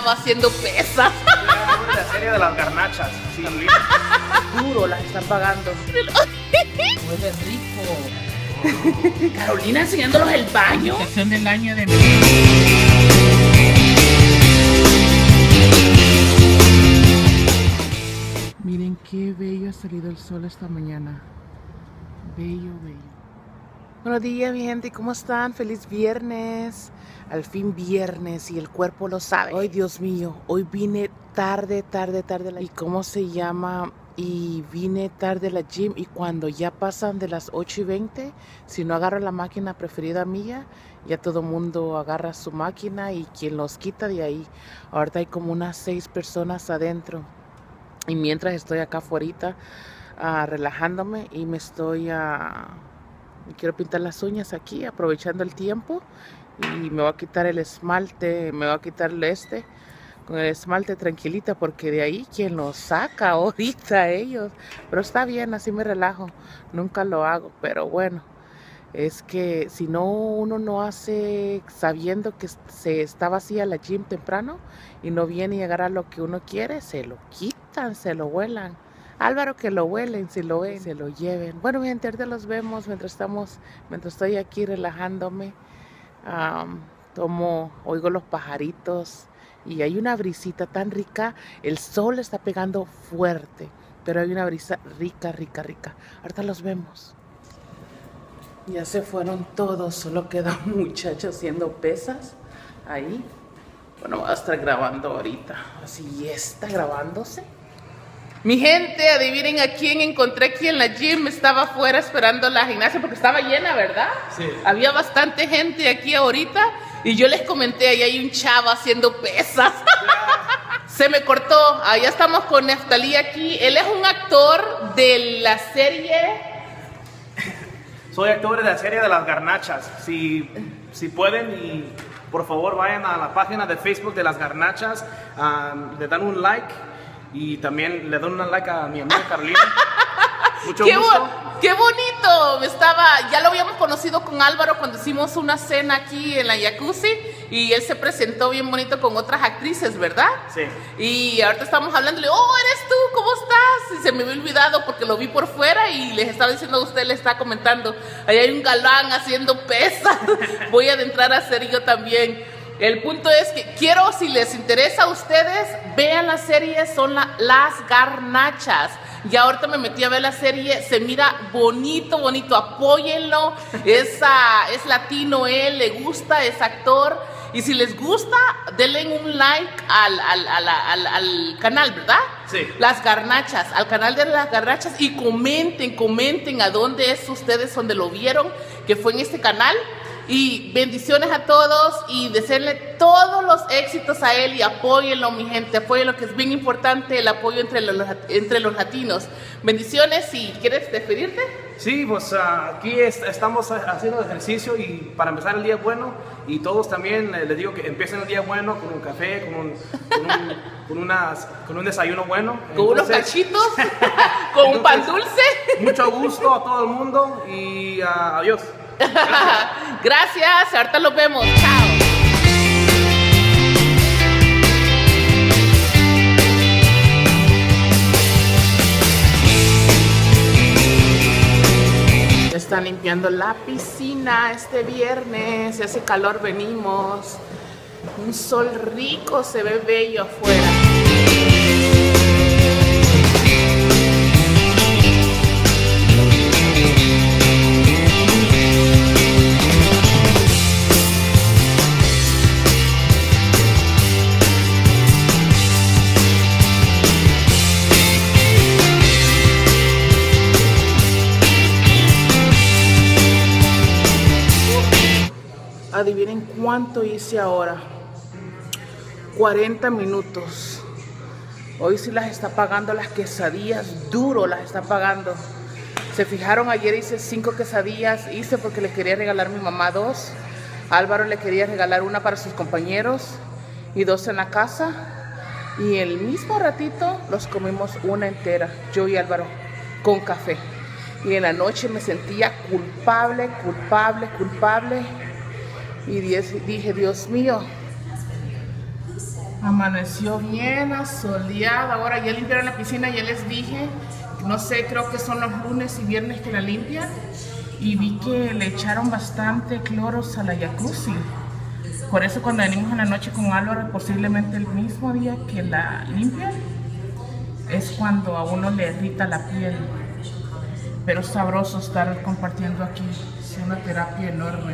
chava haciendo pesas. La serie de las garnachas. Sí. Duro las están pagando. Huele rico. Carolina enseñándolos el baño. Estación del año de Miren qué bello ha salido el sol esta mañana. Bello, bello. Buenos días, mi gente, ¿cómo están? Feliz viernes. Al fin viernes y el cuerpo lo sabe. Ay, Dios mío, hoy vine tarde. ¿Y cómo se llama? Y vine tarde a la gym y cuando ya pasan de las 8:20, si no agarro la máquina preferida mía, ya todo el mundo agarra su máquina y quien los quita de ahí. Ahorita hay como unas 6 personas adentro. Y mientras estoy acá afuera relajándome y me quiero pintar las uñas aquí, aprovechando el tiempo. Y me voy a quitar el esmalte, me voy a quitar con el esmalte tranquilita, porque de ahí quien lo saca ahorita ellos. Pero está bien, así me relajo, nunca lo hago, pero bueno. Es que si no, uno no hace sabiendo que se está vacía la gym temprano y no viene y agarra lo que uno quiere, se lo quitan, se lo vuelan. Álvaro, que lo huelen, si lo ven, se lo lleven. Bueno, mi gente, ahorita los vemos mientras estoy aquí relajándome. Oigo los pajaritos y hay una brisita tan rica. El sol está pegando fuerte, pero hay una brisa rica. Ahorita los vemos. Ya se fueron todos, solo queda un muchacho haciendo pesas ahí. Bueno, voy a estar grabando ahorita. Así está grabándose. Mi gente, adivinen a quién encontré aquí en la gym. Estaba afuera esperando la gimnasia porque estaba llena, ¿verdad? Sí. Había bastante gente aquí ahorita y yo les comenté, ahí hay un chavo haciendo pesas. Se me cortó. Ya estamos con Neftalí aquí. Él es un actor de la serie... Soy actor de la serie de las garnachas. Si pueden, y por favor vayan a la página de Facebook de las garnachas, le dan un like y también le dan un like a mi amiga Carolina. Mucho gusto. ¡Qué bonito! Ya lo habíamos conocido con Álvaro cuando hicimos una cena aquí en la jacuzzi y él se presentó bien bonito con otras actrices, ¿verdad? Sí. Y ahorita estamos hablándole, oh, eres tú, ¿cómo estás? Y se me había olvidado porque lo vi por fuera y les estaba diciendo a usted, le está comentando, ahí hay un galán haciendo pesas, voy a adentrar a hacer yo también. El punto es que quiero, si les interesa a ustedes, vean la serie, son las garnachas. Y ahorita me metí a ver la serie, se mira bonito, apóyenlo. Es latino él, le gusta, es actor. Y si les gusta, denle un like al canal, ¿verdad? Sí. Las garnachas, al canal de las garnachas. Y comenten a dónde es ustedes, donde lo vieron, que fue en este canal. Y bendiciones a todos y deseenle todos los éxitos a él y apóyenlo, mi gente, apóyenlo, que es bien importante el apoyo entre los latinos. Bendiciones. ¿Y quieres despedirte? Sí, pues aquí estamos haciendo ejercicio y para empezar el día bueno, y todos también les digo que empiecen el día bueno con un café, con un desayuno bueno. Con unos cachitos, con un pan dulce. Mucho gusto a todo el mundo y adiós. Gracias, ahorita los vemos, chao. Están limpiando la piscina este viernes, si hace calor venimos. Un sol rico, se ve bello afuera. Adivinen cuánto hice ahora. 40 minutos. Hoy sí las está pagando las quesadillas, duro las está pagando. Se fijaron, ayer hice 5 quesadillas, hice porque le quería regalar a mi mamá 2. Álvaro le quería regalar una para sus compañeros y 2 en la casa. Y el mismo ratito los comimos una entera, yo y Álvaro, con café. Y en la noche me sentía culpable. Y dije, Dios mío, Amaneció bien asoleado. Ahora ya limpiaron la piscina, ya les dije. No sé, creo que son los lunes y viernes que la limpian. Y vi que le echaron bastante cloros a la jacuzzi. Por eso cuando venimos en la noche con Álvaro, posiblemente el mismo día que la limpian, es cuando a uno le irrita la piel. Pero es sabroso estar compartiendo aquí. Es una terapia enorme.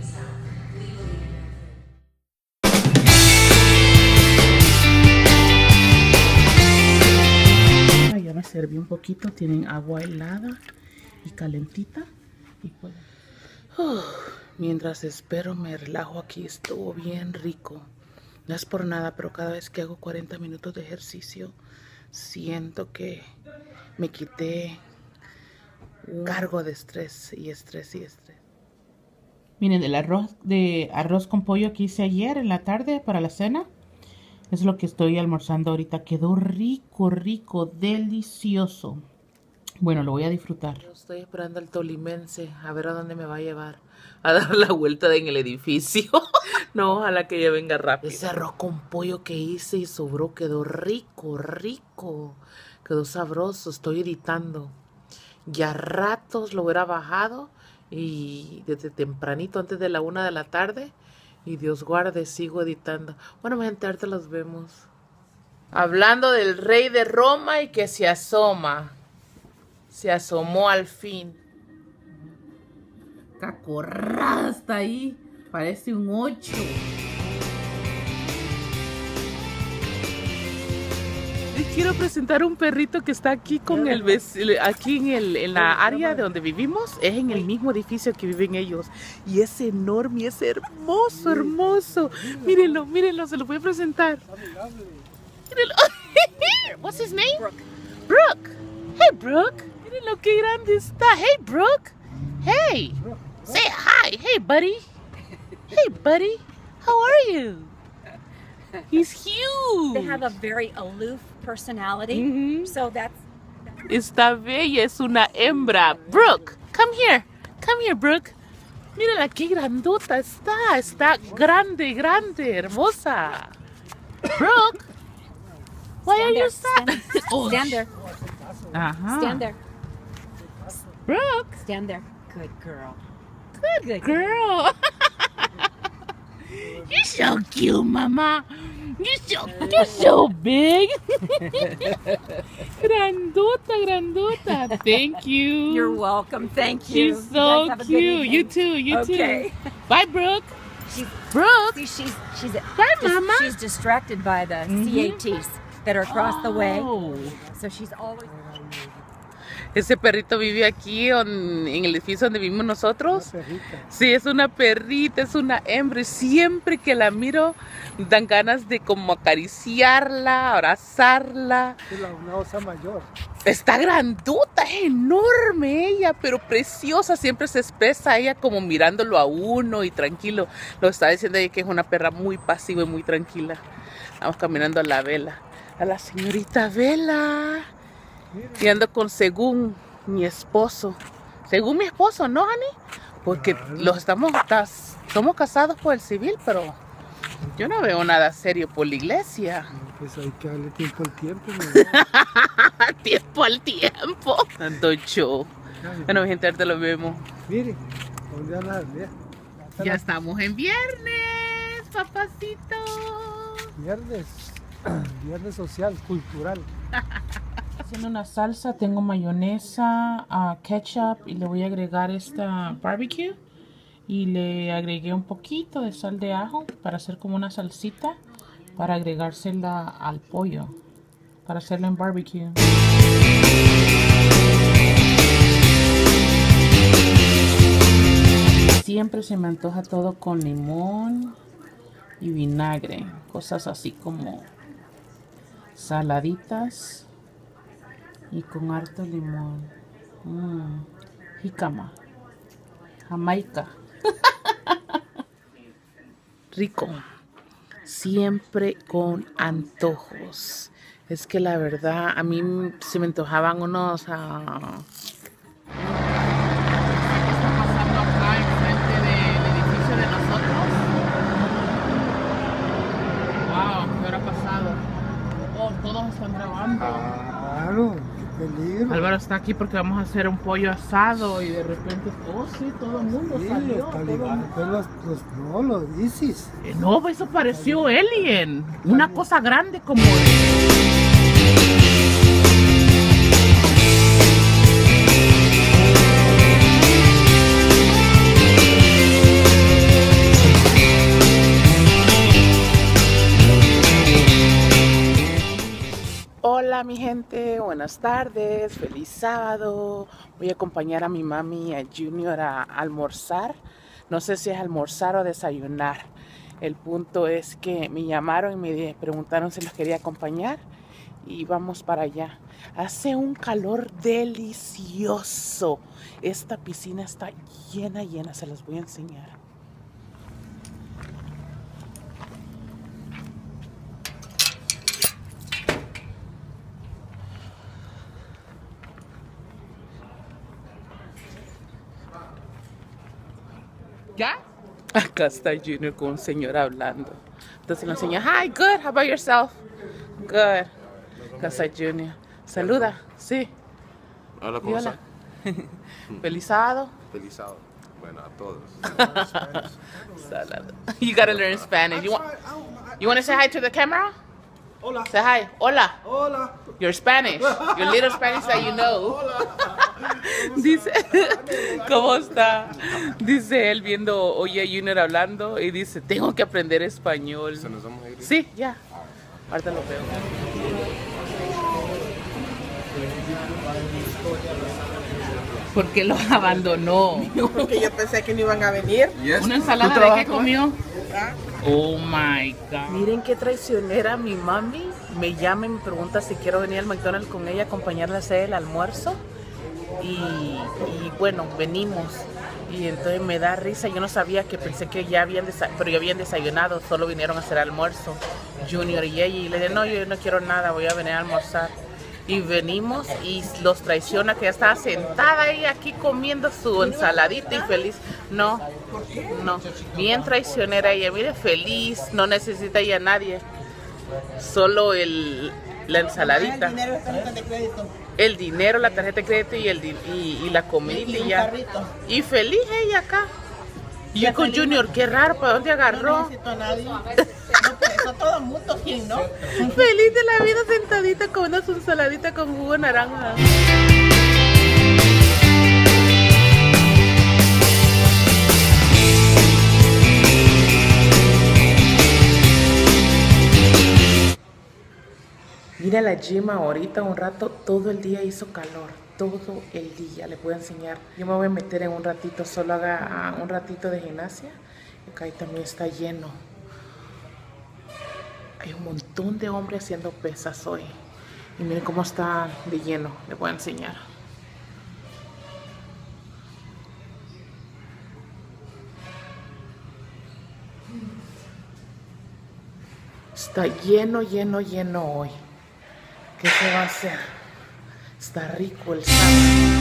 Ya me serví un poquito. Tienen agua helada y calentita. Y pues, mientras espero me relajo aquí. Estuvo bien rico. No es por nada, pero cada vez que hago 40 minutos de ejercicio, siento que me quité un cargo de estrés y estrés y estrés. Miren, el arroz con pollo que hice ayer en la tarde para la cena, es lo que estoy almorzando ahorita. Quedó rico, rico, delicioso. Bueno, lo voy a disfrutar. Estoy esperando al tolimense a ver a dónde me va a llevar. A dar la vuelta en el edificio. No, ojalá que ella venga rápido. Ese arroz con pollo que hice y sobró quedó rico, rico. Quedó sabroso. Estoy editando. Ya ratos lo hubiera bajado y desde tempranito, antes de la 1 de la tarde. Y Dios guarde, sigo editando. Bueno, gente, ahorita los vemos. Hablando del rey de Roma y que se asoma. Se asomó al fin. Cacorrada está ahí. Parece un 8. Les quiero presentar un perrito que está aquí con el aquí en la área de donde vivimos. Es en el mismo edificio que viven ellos. Y es enorme y es hermoso, hermoso. Mírenlo, mírenlo, se lo voy a presentar. Mírenlo. What's his name? Brooke. Hey, Brooke. Mírenlo qué grande está. Hey, Brooke. Hey. Say hi. Hey, buddy. Hey, buddy. How are you? He's huge. They have a very aloof personality, so that's... Está bella, es una hembra. Brooke, come here. Come here, Brooke. Mírala qué grandota está. Está grande, grande, hermosa. Brooke, why are you sad? Stand there. Ajá. Stand there. Brooke. Stand there. Good girl. Good girl. You're so cute, Mama. You're so big. Grandota, grandota. Thank you. You're welcome. Thank you. She's so cute. You too. You too. Bye, Brooke. Brooke. See, she's Bye, Mama. She's distracted by the CATs that are across the way. So she's always... Ese perrito vive aquí en el edificio donde vivimos nosotros. Una perrita. Sí, es una perrita, es una hembra. Y siempre que la miro, dan ganas de como acariciarla, abrazarla. Es una osa mayor. Está grandota, es enorme ella, pero preciosa. Siempre se expresa ella como mirándolo a uno y tranquilo. Lo está diciendo ella que es una perra muy pasiva y muy tranquila. Vamos caminando a la Vela. A la señorita Vela. Y ando con según mi esposo. Según mi esposo, ¿no, Ani? Porque somos casados por el civil, pero yo no veo nada serio por la iglesia. Pues hay que darle tiempo al tiempo. Tiempo al tiempo. Tanto show. Bueno, gente, ahorita lo vemos. Mire, ¿dónde andas? Ya estamos en viernes, papacito. Viernes social, cultural. Haciendo una salsa, tengo mayonesa, ketchup y le voy a agregar esta barbecue y le agregué un poquito de sal de ajo para hacer como una salsita para agregársela al pollo, para hacerla en barbecue. Siempre se me antoja todo con limón y vinagre, cosas así como saladitas. Y con harto limón. Jícama. Jamaica. Rico. Siempre con antojos. Es que la verdad, a mí se me antojaban unos... Está pasando acá enfrente del edificio de nosotros. Wow, ¿qué hora pasó? todos están grabando. Claro, qué peligro. Álvaro está aquí porque vamos a hacer un pollo asado y de repente, oh sí, todo el mundo Sí, salió. los talibanes, pues los ISIS. No, eso pareció Alien. Una cosa grande como... Hola mi gente, buenas tardes, feliz sábado. Voy a acompañar a mi mami y a Junior a almorzar. No sé si es almorzar o desayunar. El punto es que me llamaron y me preguntaron si los quería acompañar y vamos para allá. Hace un calor delicioso. Esta piscina está llena, se los voy a enseñar. ¿Ya? Acá está Junior con un señor hablando. Entonces le enseña, hi, good, how about yourself? Good. Acá está Junior. Saluda, sí. Hola, ¿cómo están? Feliz sábado. Feliz sábado. Bueno, a todos. Salado. You gotta learn Spanish. You want to say hi to the camera? Hola. Say hi. Hola. Hola. Your Spanish. Your little Spanish that you know. Dice, ¿cómo está? Dice él viendo, oye a Junior hablando y dice, tengo que aprender español. ¿Se nos vamos a ir? Sí, ya. Ahorita lo veo. ¿Por qué los abandonó? Porque yo pensé que no iban a venir. ¿Una ensalada de qué comió? Oh my God. Miren qué traicionera mi mami. Me llama y me pregunta si quiero venir al McDonald's con ella, acompañarla a hacer el almuerzo. Y bueno, venimos. Y entonces me da risa. Yo no sabía, que pensé que ya habían pero ya habían desayunado. Solo vinieron a hacer almuerzo, Junior y ella. Y le dije, no, yo no quiero nada, voy a venir a almorzar. Y venimos y los traiciona, que ya estaba sentada ahí aquí comiendo su ensaladita y feliz. No, no, bien traicionera ella, mire, feliz, no necesita ya a nadie, solo la ensaladita. El dinero, la tarjeta de crédito. El dinero, la tarjeta de crédito y la comida y ya. Carrito. Y feliz ella acá. Y yo con Junior, qué raro, ¿para dónde agarró? No necesito a nadie. No, por eso todo el mundo, ¿quién no? Feliz de la vida sentadita comiendo su ensaladita con jugo de naranja. Mira la gym ahorita, un rato, todo el día hizo calor, todo el día, les voy a enseñar. Yo me voy a meter en un ratito, solo haga un ratito de gimnasia. Acá también está lleno. Hay un montón de hombres haciendo pesas hoy. Y miren cómo está de lleno, les voy a enseñar. Está lleno hoy. ¿Qué se va a hacer? Está rico el sábado.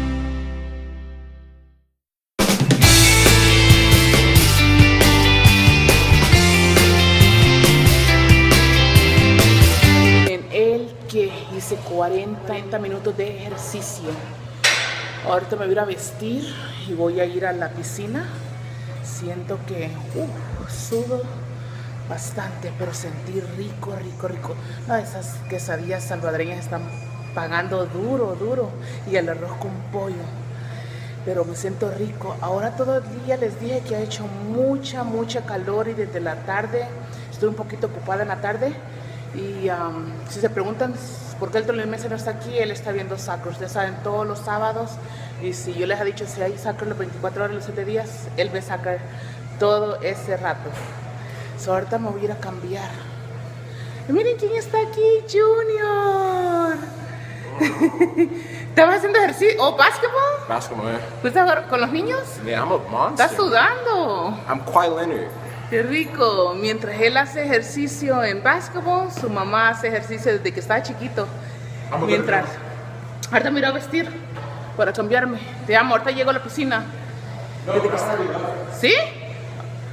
Hice 40 minutos de ejercicio. Ahorita me voy a ir a vestir y voy a ir a la piscina. Siento que sudo bastante, pero sentí rico. No, esas quesadillas salvadoreñas están pagando duro. Y el arroz con pollo. Pero me siento rico. Ahora todo el día les dije que ha hecho mucha calor y desde la tarde estoy un poquito ocupada en la tarde. Y si se preguntan por qué el Tolín Mesa no está aquí, él está viendo soccer. Ustedes saben, todos los sábados. Y si yo les he dicho, si hay soccer los 24 horas, los 7 días, él ve soccer todo ese rato. So, ahorita me voy a ir a cambiar. Y miren quién está aquí, Junior. ¿Estabas haciendo ejercicio? ¿O básquetbol? Basketball, ¿Fuiste a jugar con los niños? Man, I'm a monster. Estás sudando. I'm Kawhi Leonard. Qué rico. Mientras él hace ejercicio en básquetbol, su mamá hace ejercicio desde que estaba chiquito. Mientras, ahorita me iré a vestir para cambiarme. Te amo, ahorita llego a la piscina. ¿Sí?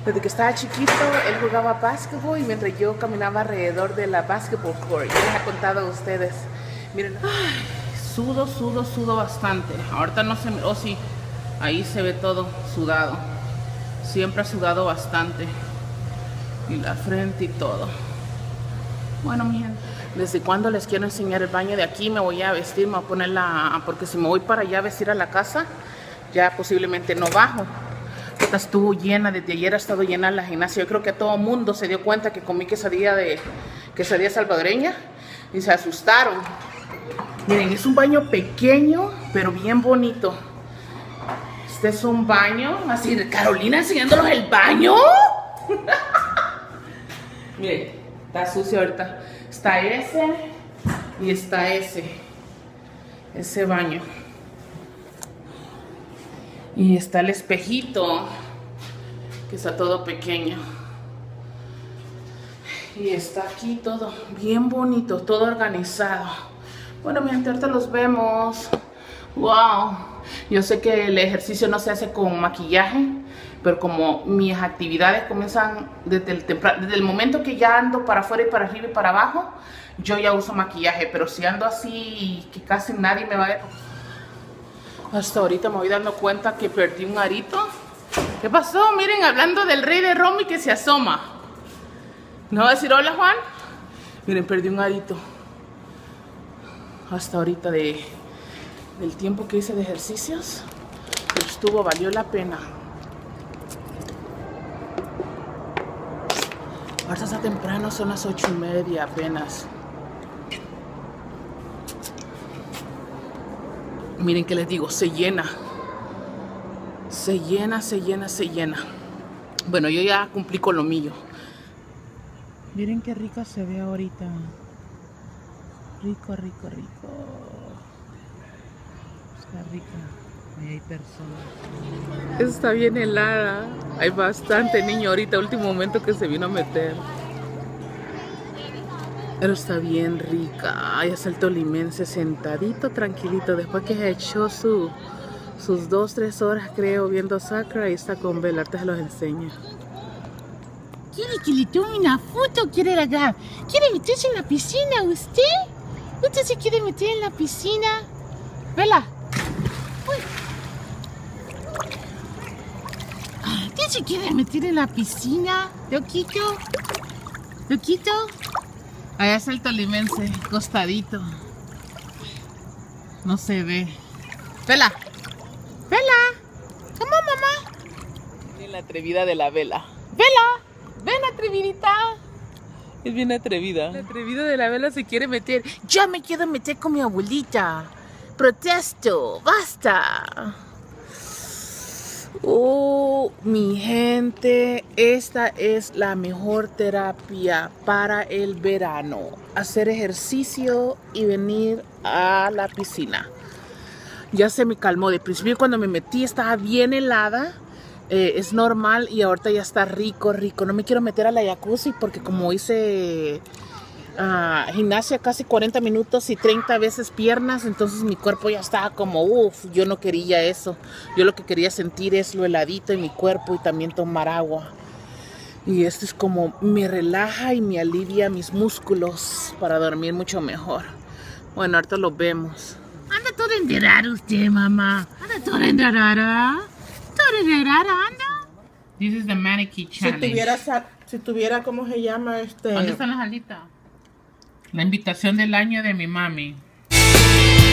Desde que estaba chiquito, él jugaba básquetbol y mientras yo caminaba alrededor de la basketball court. Ya les he contado a ustedes. Miren. Ay, sudo bastante. Ahorita no se me... Oh, sí. Ahí se ve todo sudado. Siempre ha sudado bastante. Y la frente y todo. Bueno, mi gente. ¿Desde cuándo les quiero enseñar el baño de aquí? Me voy a vestir, me voy a poner la... Porque si me voy para allá a vestir a la casa, ya posiblemente no bajo. Esta estuvo llena, desde ayer ha estado llena la gimnasia. Yo creo que todo el mundo se dio cuenta que comí quesadilla salvadoreña y se asustaron. Miren, es un baño pequeño, pero bien bonito. Este es un baño, así, Carolina enseñándolos el baño. Miren, está sucio ahorita. Está ese y está ese baño. Y está el espejito, que está todo pequeño. Y está aquí todo bien bonito, todo organizado. Bueno, mi gente, ahorita los vemos. Wow. Yo sé que el ejercicio no se hace con maquillaje, pero como mis actividades comienzan desde el momento que ya ando para afuera y para arriba y para abajo, yo ya uso maquillaje. Pero si ando así, que casi nadie me va a ver. Hasta ahorita me voy dando cuenta que perdí un arito. ¿Qué pasó? Miren, hablando del rey de Romy que se asoma. ¿No va a decir hola, Juan? Miren, perdí un arito. Hasta ahorita del tiempo que hice de ejercicios. Pero valió la pena. Ahorita está temprano, son las 8:30 apenas. Miren que les digo, se llena. Se llena. Bueno, yo ya cumplí con lo mío. Miren qué rica se ve ahorita. Rico. Está rica. Ahí hay personas. Está bien helada. Hay bastante niño ahorita, último momento que se vino a meter. Pero está bien rica. Ahí está el tolimense sentadito, tranquilito. Después que se echó sus 2-3 horas, creo, viendo Sakura. Ahí está con Bella. Ahorita se los enseño. ¿Quiere que le tome una foto? ¿Quiere acá? ¿Quiere meterse en la piscina usted? ¿Usted se quiere meter en la piscina? Bella. ¿Usted se quiere meter en la piscina? Loquito. Allá está el tolimense, costadito. No se ve. Bella. Come on, mamá. Miren la atrevida de la Bella. Bella, ven, atrevidita. Es bien atrevida. La atrevida de la Bella se quiere meter. Yo me quiero meter con mi abuelita. Protesto, basta. Oh, mi gente, esta es la mejor terapia para el verano. Hacer ejercicio y venir a la piscina. Ya se me calmó. De principio cuando me metí estaba bien helada. Es normal y ahorita ya está rico. No me quiero meter a la jacuzzi porque como hice gimnasia casi 40 minutos y 30 veces piernas, entonces mi cuerpo ya estaba como yo no quería eso. Yo lo que quería sentir es lo heladito en mi cuerpo y también tomar agua. Y esto es como me relaja y me alivia mis músculos para dormir mucho mejor. Bueno, ahorita lo vemos. Anda todo enterrado usted, mamá. Anda todo enterrado. Anda. This is the mannequin challenge. Si tuviera, ¿cómo se llama ¿Dónde están las alitas? La invitación del año de mi mami.